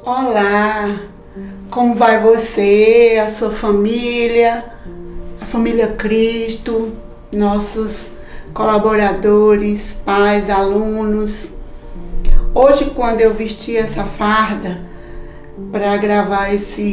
Olá, como vai você, a sua família, a família Cristo, nossos colaboradores, pais, alunos? Hoje, quando eu vesti essa farda para gravar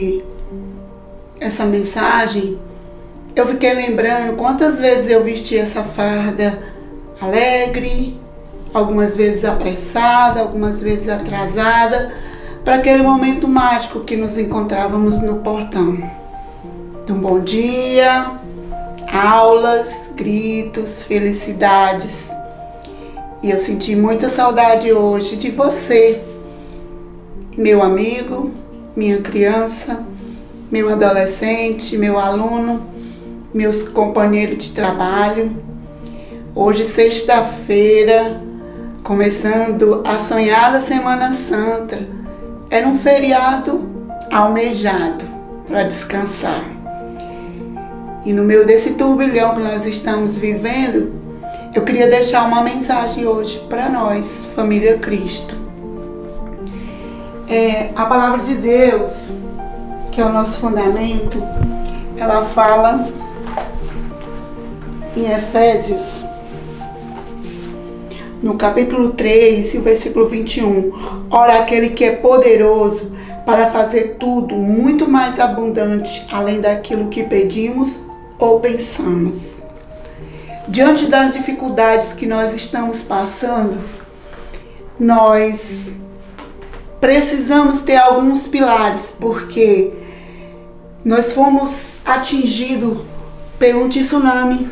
essa mensagem, eu fiquei lembrando quantas vezes eu vesti essa farda alegre, algumas vezes apressada, algumas vezes atrasada, para aquele momento mágico que nos encontrávamos no portão. Um bom dia, aulas, gritos, felicidades. E eu senti muita saudade hoje de você, meu amigo, minha criança, meu adolescente, meu aluno, meus companheiros de trabalho. Hoje, sexta-feira, começando a sonhada Semana Santa. Era um feriado almejado para descansar. E no meio desse turbilhão que nós estamos vivendo, eu queria deixar uma mensagem hoje para nós, família Cristo. A palavra de Deus, que é o nosso fundamento, ela fala em Efésios, no capítulo 3, o versículo 21. Ora, aquele que é poderoso para fazer tudo muito mais abundante, além daquilo que pedimos ou pensamos. Diante das dificuldades que nós estamos passando, nós precisamos ter alguns pilares, porque nós fomos atingidos por um tsunami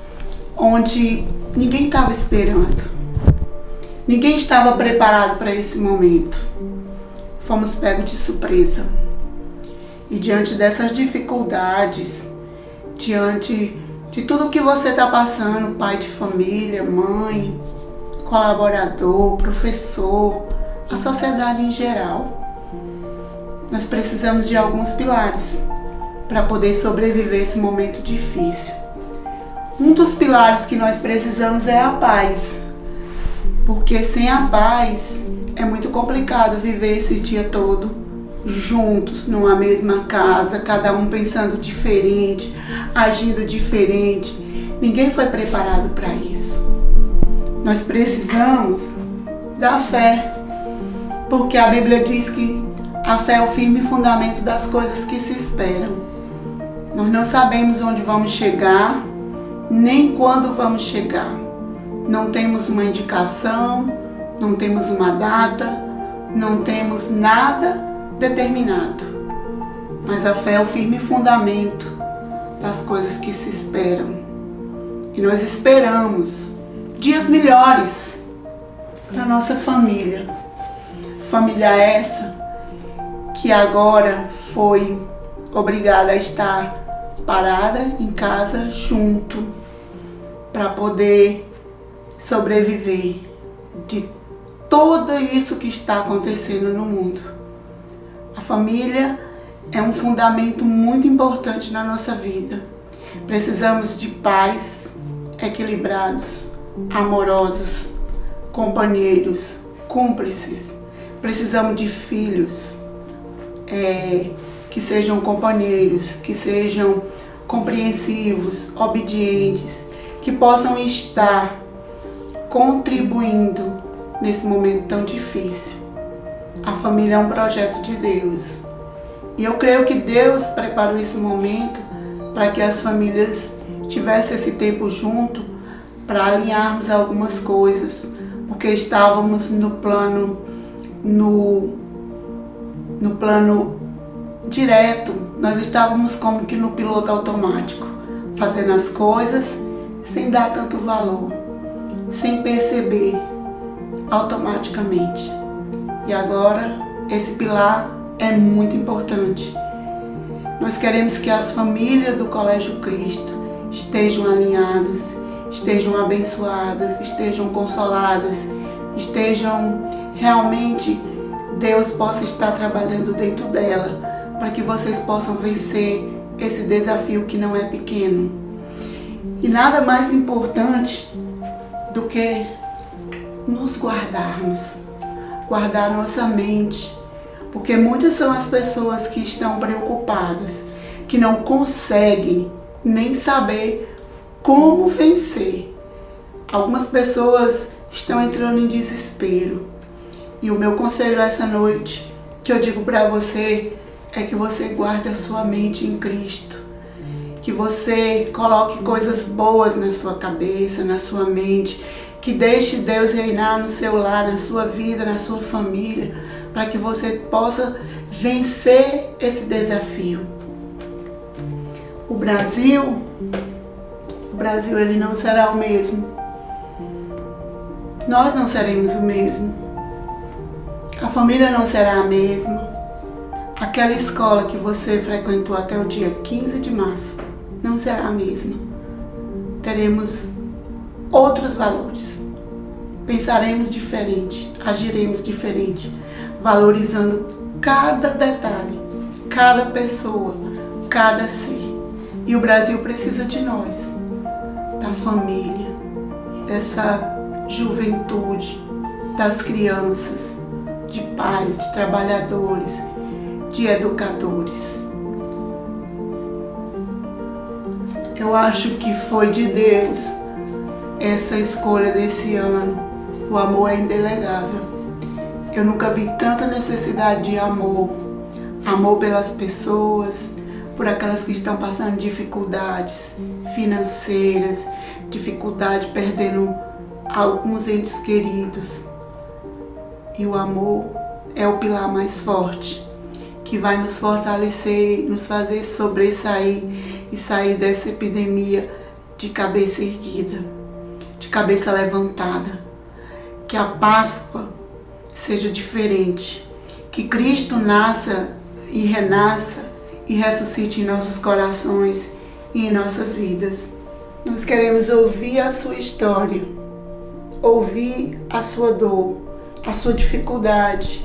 onde ninguém estava esperando. Ninguém estava preparado para esse momento. Fomos pegos de surpresa. E diante dessas dificuldades, diante de tudo que você está passando, pai de família, mãe, colaborador, professor, a sociedade em geral, nós precisamos de alguns pilares para poder sobreviver esse momento difícil. Um dos pilares que nós precisamos é a paz. Porque sem a paz é muito complicado viver esse dia todo juntos, numa mesma casa, cada um pensando diferente, agindo diferente. Ninguém foi preparado para isso. Nós precisamos da fé, porque a Bíblia diz que a fé é o firme fundamento das coisas que se esperam. Nós não sabemos onde vamos chegar, nem quando vamos chegar. Não temos uma indicação, não temos uma data, não temos nada determinado. Mas a fé é o firme fundamento das coisas que se esperam. E nós esperamos dias melhores para nossa família. Família essa que agora foi obrigada a estar parada em casa junto para poder sobreviver de tudo isso que está acontecendo no mundo. A família é um fundamento muito importante na nossa vida. Precisamos de pais equilibrados, amorosos, companheiros, cúmplices. Precisamos de filhos que sejam companheiros, que sejam compreensivos, obedientes, que possam estar contribuindo nesse momento tão difícil. A família é um projeto de Deus. E eu creio que Deus preparou esse momento para que as famílias tivessem esse tempo junto para alinharmos algumas coisas, porque estávamos no plano direto. Nós estávamos como que no piloto automático, fazendo as coisas sem dar tanto valor, sem perceber automaticamente. E agora esse pilar é muito importante. Nós queremos que as famílias do Colégio Cristo estejam alinhadas, estejam abençoadas, estejam consoladas, estejam realmente, Deus possa estar trabalhando dentro dela, para que vocês possam vencer esse desafio que não é pequeno. E nada mais importante do que nos guardarmos, guardar nossa mente, Porque muitas são as pessoas que estão preocupadas, que não conseguem nem saber como vencer. Algumas pessoas estão entrando em desespero. E o meu conselho essa noite, que eu digo para você, é que você guarde a sua mente em Cristo. Que você coloque coisas boas na sua cabeça, na sua mente. Que deixe Deus reinar no seu lar, na sua vida, na sua família, para que você possa vencer esse desafio. O Brasil ele não será o mesmo. Nós não seremos o mesmo. A família não será a mesma. Aquela escola que você frequentou até o dia 15 de março não será a mesma. Teremos outros valores. Pensaremos diferente, agiremos diferente, valorizando cada detalhe, cada pessoa, cada ser. E o Brasil precisa de nós, da família, dessa juventude, das crianças, de pais, de trabalhadores, de educadores. Eu acho que foi de Deus essa escolha desse ano. O amor é indelegável. Eu nunca vi tanta necessidade de amor. Amor pelas pessoas, por aquelas que estão passando dificuldades financeiras, dificuldade perdendo alguns entes queridos. E o amor é o pilar mais forte, que vai nos fortalecer, nos fazer sobressair e sair dessa epidemia de cabeça erguida, de cabeça levantada. Que a Páscoa seja diferente, que Cristo nasça e renasça e ressuscite em nossos corações e em nossas vidas. Nós queremos ouvir a sua história, ouvir a sua dor, a sua dificuldade,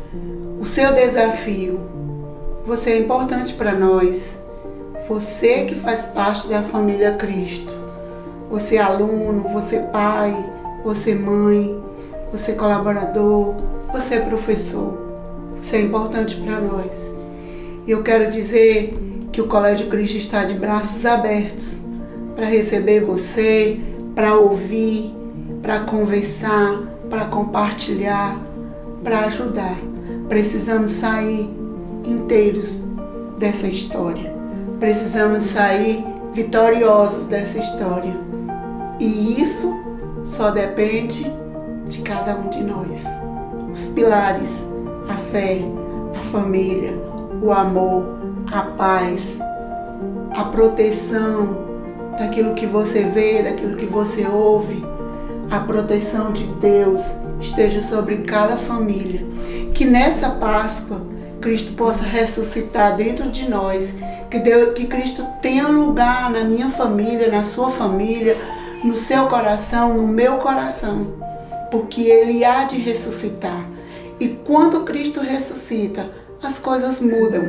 o seu desafio. Você é importante para nós. Você que faz parte da família Cristo. Você é aluno, você pai, você mãe, você é colaborador, você é professor. Você é importante para nós. E eu quero dizer que o Colégio Cristo está de braços abertos para receber você, para ouvir, para conversar, para compartilhar, para ajudar. Precisamos sair inteiros dessa história. Precisamos sair vitoriosos dessa história. E isso só depende de cada um de nós. Os pilares, a fé, a família, o amor, a paz, a proteção daquilo que você vê, daquilo que você ouve, a proteção de Deus esteja sobre cada família. Que nessa Páscoa Cristo possa ressuscitar dentro de nós, que Cristo tenha lugar na minha família, na sua família, no seu coração, no meu coração, porque Ele há de ressuscitar. E quando Cristo ressuscita, as coisas mudam,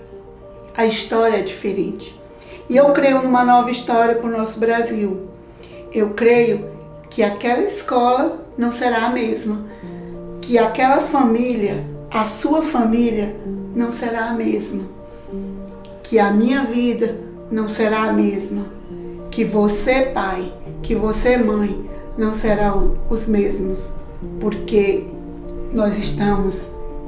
a história é diferente. E eu creio numa nova história para o nosso Brasil. Eu creio que aquela escola não será a mesma, que aquela família, a sua família, não será a mesma, que a minha vida não será a mesma, que você, pai, que você, mãe, não serão os mesmos, porque nós estamos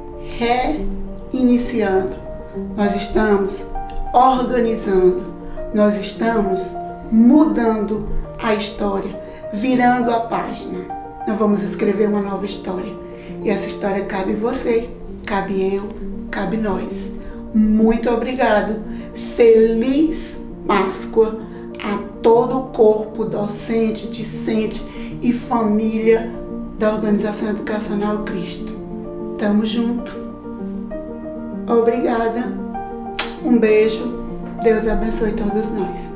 reiniciando, nós estamos organizando, nós estamos mudando a história, virando a página. Nós vamos escrever uma nova história. E essa história cabe você, cabe eu, cabe nós. Muito obrigado. Feliz Páscoa a todo o corpo docente, discente e família da Organização Educacional Cristo. Tamo junto. Obrigada. Um beijo. Deus abençoe todos nós.